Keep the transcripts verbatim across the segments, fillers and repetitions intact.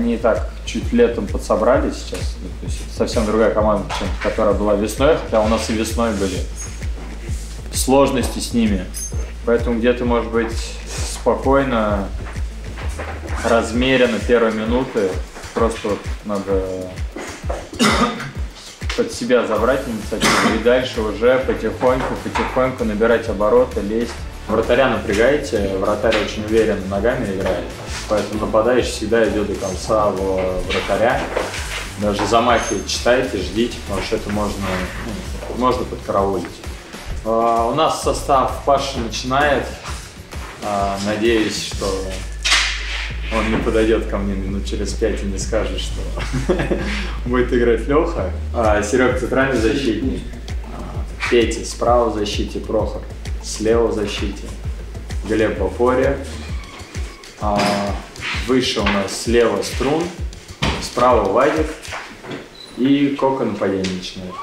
они и так чуть летом подсобрались сейчас. То есть это совсем другая команда, чем которая была весной, хотя у нас и весной были сложности с ними. Поэтому где-то, может быть, спокойно, размеренно первые минуты. Просто надо под себя забрать инициативу и дальше уже потихоньку, потихоньку набирать обороты, лезть. Вратаря напрягаете, вратарь очень уверенно ногами играет, поэтому нападающий всегда идет до конца в вратаря. Даже замахи читайте, ждите, потому что это можно, ну, можно подкараулить. Uh, у нас состав Паша начинает. Uh, надеюсь, что он не подойдет ко мне минут через пять и не скажет, что будет играть Леха. Uh, Серега центральный защитник, uh, Петя справа в защите, Прохор слева в защите, Глеб в опоре. Uh, выше у нас слева Струн, справа Вадик и Кока нападение начинает.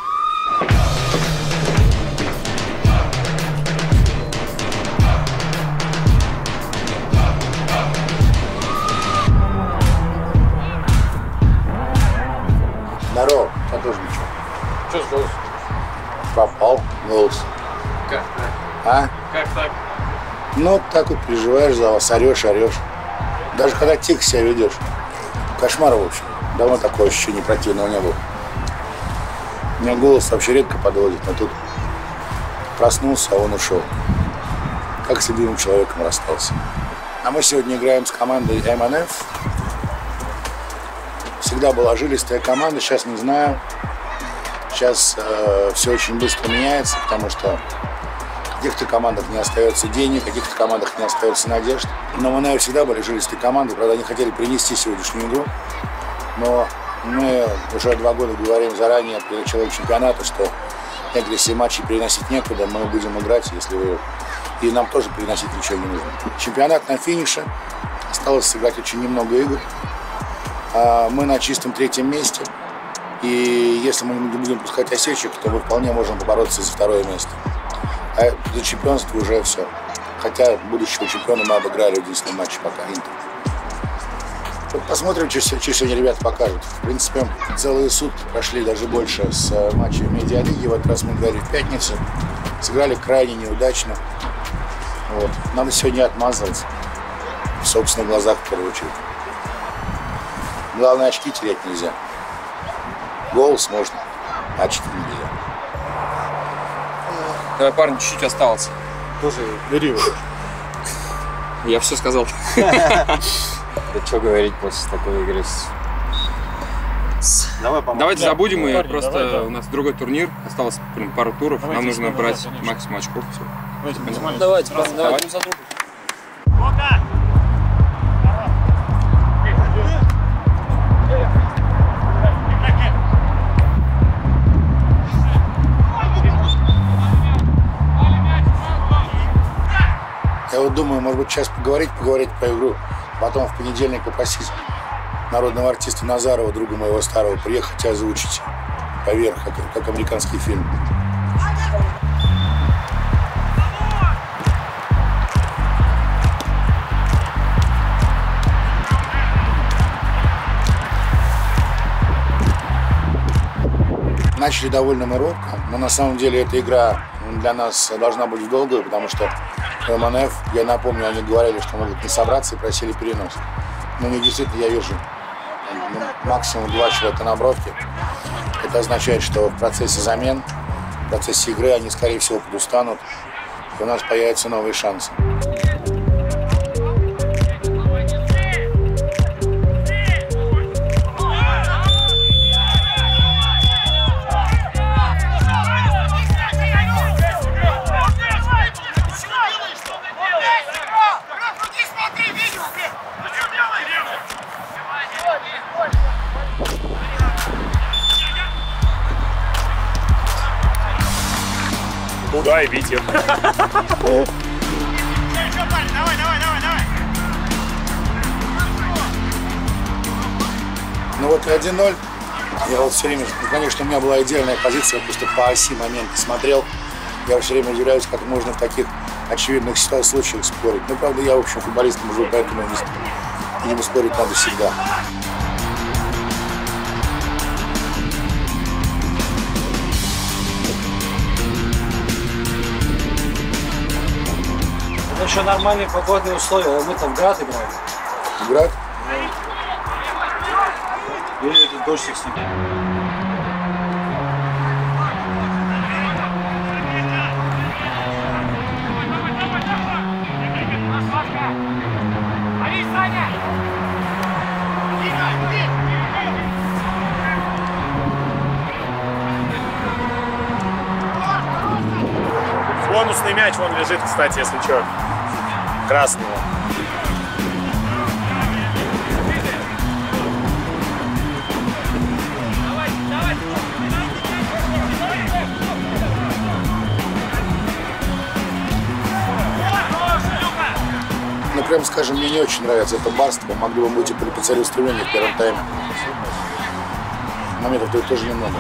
Здорово, я тоже ничего. Что с голосом? Пропал голос. Как так? А? Как так? Ну, так вот переживаешь за вас, орешь, орешь. Даже когда тихо себя ведешь. Кошмар, в общем. Давно такого ощущения противного не было. У меня голос вообще редко подводит, но тут проснулся, а он ушел. Как с любимым человеком расстался. А мы сегодня играем с командой эм эн эф. Всегда была жилистая команда, сейчас не знаю. Сейчас э, все очень быстро меняется, потому что в каких-то командах не остается денег, в каких-то командах не остается надежд. Но мы, наверное, всегда были жилистой командой, правда, они хотели принести сегодняшнюю игру. Но мы уже два года говорим заранее, при начале чемпионата, что если матчи переносить некуда, мы будем играть, если вы... И нам тоже переносить ничего не нужно. Чемпионат на финише, осталось сыграть очень немного игр. Мы на чистом третьем месте, и если мы не будем пускать осечек, то мы вполне можем побороться за второе место. А за чемпионство уже все. Хотя будущего чемпиона мы обыграли в единственном матче пока Интер. Вот посмотрим, что, что сегодня ребята покажут. В принципе, целые сутки прошли, даже больше, с матча медиалиги. В этот раз мы играли в пятницу, сыграли крайне неудачно. Вот. Надо сегодня отмазываться в собственных глазах в первую очередь. Главное, очки терять нельзя. Голос можно, а очки нельзя. Давай, парни, чуть-чуть осталось. Тоже бери его. Я все сказал. Да что говорить после такой игры? Давай помогу. Давайте да, забудем, и парни, просто давай, да. У нас другой турнир, осталось блин, пару туров, Давайте, нам нужно давай, брать конечно. максимум очков. Все. Давайте, максимально. Давайте, Раз, давайте, давай. давайте. Я вот думаю, может быть, сейчас поговорить, поговорить про игру, потом в понедельник попросить народного артиста Назарова, друга моего старого, приехать и озвучить поверх, как, как американский фильм. Начали довольно мы робко, но на самом деле эта игра для нас должна быть в долгую, потому что эм эн эф, я напомню, они говорили, что могут не собраться и просили перенос. Но не действительно, я вижу максимум два человека на бровке. Это означает, что в процессе замен, в процессе игры они, скорее всего, подустанут, и у нас появятся новые шансы. Куда и бить их. Давай, давай, давай, давай. Ну вот и один ноль. Я вот все время, ну, конечно, у меня была идеальная позиция, просто по оси момента смотрел. Я все время удивляюсь, как можно в таких очевидных случаях спорить. Ну, правда, я, в общем, футболистом уже, поэтому не, не спорить надо всегда. еще нормальные погодные условия, мы там в град играем. Град? Или это дождик с ним. Бонусный мяч вон лежит, кстати, если что. Красного. Ну, прям скажем, мне не очень нравится это барство. Могли бы быть и потерю устремления в первом тайме. Моментов тут тоже немного.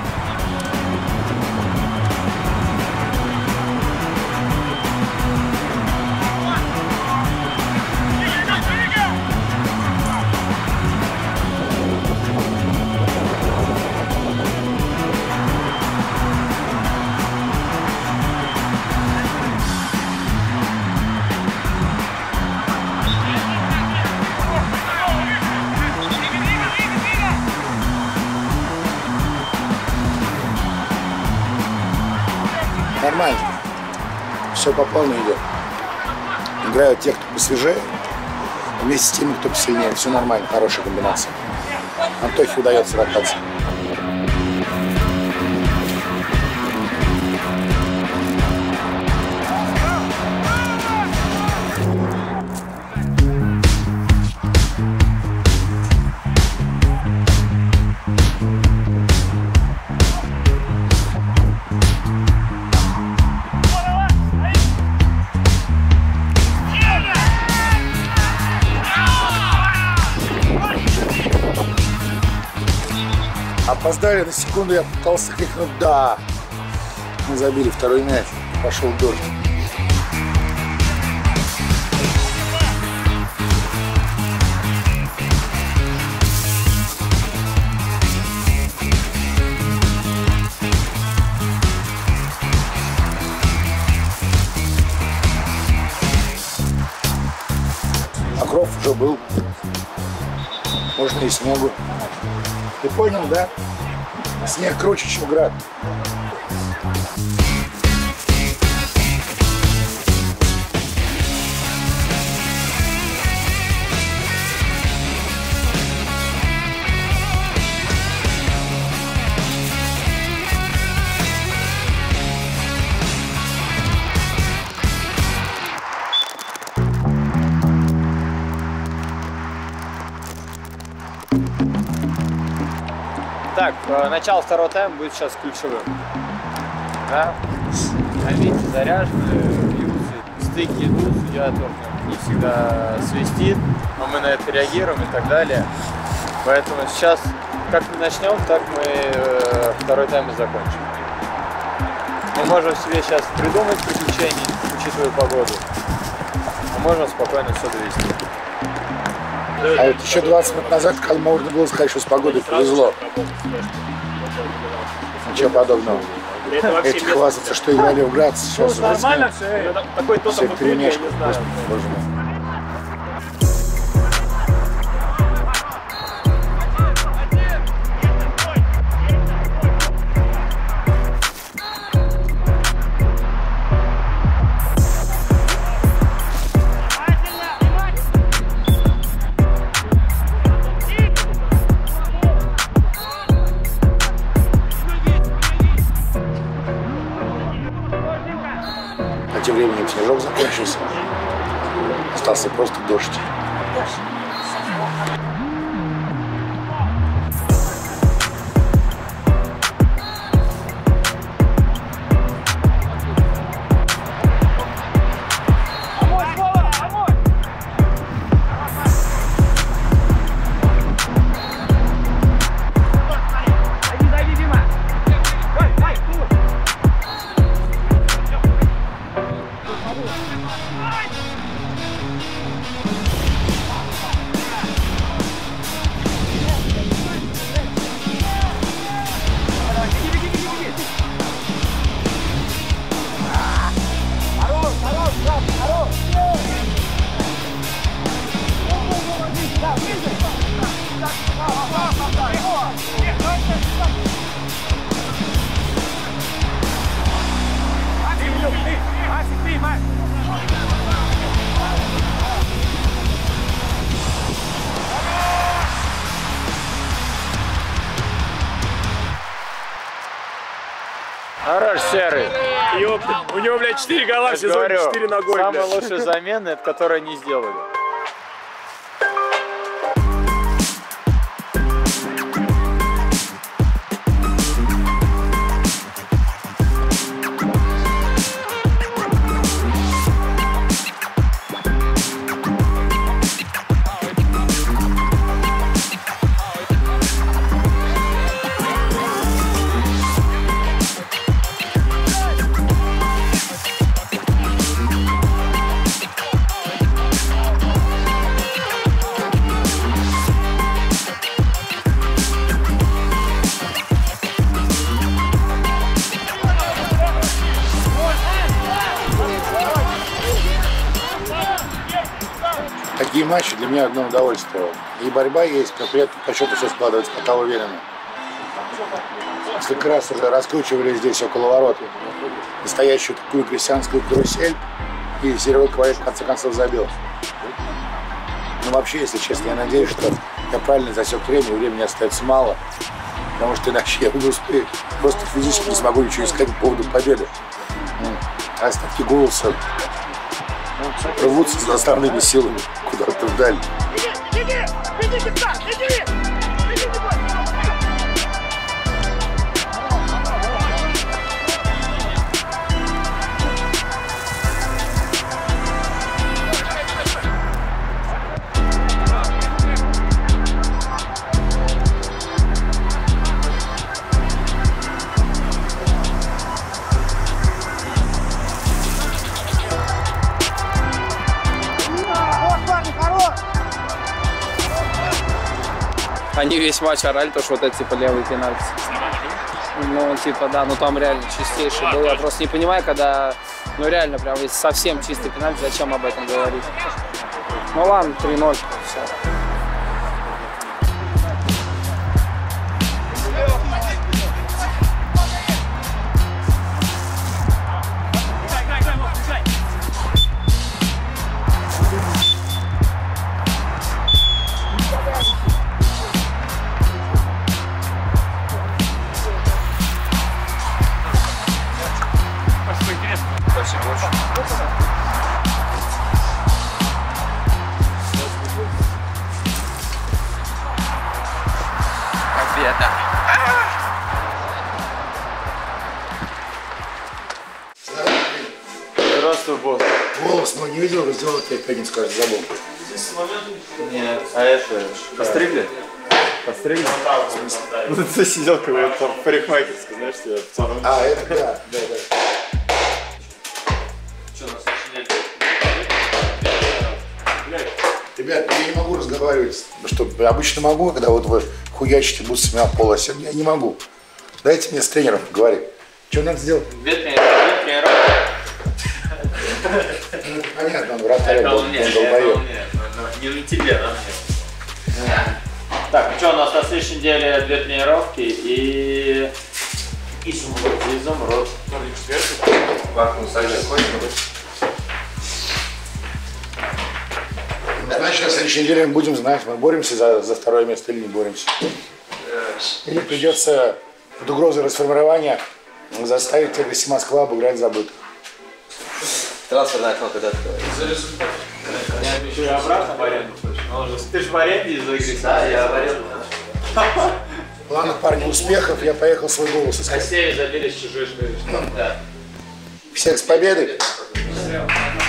Нормально. Все по плану идет. Играют те, кто посвежее, вместе с теми, кто посильнее. Все нормально, хорошая комбинация. Антохе удается ротация. Опоздали на секунду, я пытался крикнуть «да». Мы забили второй мяч, пошел дождь. Покров уже был, можно и снегу. Ты понял, да? Снег круче, чем град. Так, начало второго тайма будет сейчас ключевым. Да? Амбиции заряжены, бьются, стыки идут, судья тоже не всегда свистит, но мы на это реагируем и так далее. Поэтому сейчас, как мы начнем, так мы э, второй тайм и закончим. Мы можем себе сейчас придумать приключения, учитывая погоду, а можем спокойно все довести. А вот еще двадцать минут назад, когда можно было сказать, что с погодой повезло. Ничего подобного. Эти хвастаются, что играли в град, сейчас ну, нормально все, такой все в перемешку. А тем временем снежок закончился. Остался просто дождь. Хорош, Серый. Ёпта, у него, блядь, четыре гола в сезоне, Говорю, четыре ногой, самые блядь. лучшие замены, которые не сделали. Такие матчи для меня одно удовольствие. И борьба есть, как при этом по счету все складывается, пока уверенно. Несколько раз уже раскручивали здесь около ворот настоящую такую крестьянскую карусель, и Серега Ковалев в конце концов забил. Но вообще, если честно, я надеюсь, что я правильно засек время, и времени остается мало, потому что иначе я не успею, просто физически не смогу ничего искать по поводу победы. А остатки голоса рвутся с основными силами куда-то вдаль. Они весь матч орали, то, что вот это типа левый пенальти. Ну, типа, да, ну там реально чистейший был. Я просто не понимаю, когда, ну реально, прям, если совсем чистый пенальти, зачем об этом говорить? Ну ладно, три ноль, все. Победа. Здравствуй, босс. Волос мой не видел, сделал тебе опять не скажет, забыл. Нет, а это, постригли? Постригли? Ну ты сидел как там в парикмахерской, знаешь, тебя в целом. А, это да, да, да. Ребят, я не могу разговаривать, что обычно могу, когда вот вы хуячите бутсами об пол, а сегодня я не могу. Дайте мне с тренером поговорить. Что надо сделать? Две тренировки. Ну, понятно, он вратарь, он долбоёб. Не на тебе, на мне. Так, ну что, у нас на следующей неделе две тренировки и... Изумруд. Изумруд. Значит, на следующей неделе мы будем знать, мы боремся за, за второе место или не боремся. Или придется под угрозой расформирования заставить Т Г С Москва обыграть забытых. Трансферное окно когда откроется. Ты обратно в аренду хочешь? Ты же в аренде из-за игры. Да, я в аренду. Ладно, парни, успехов, я поехал свой голос искать. Костей забили с чужой школы. Да. Всех с победой! Все.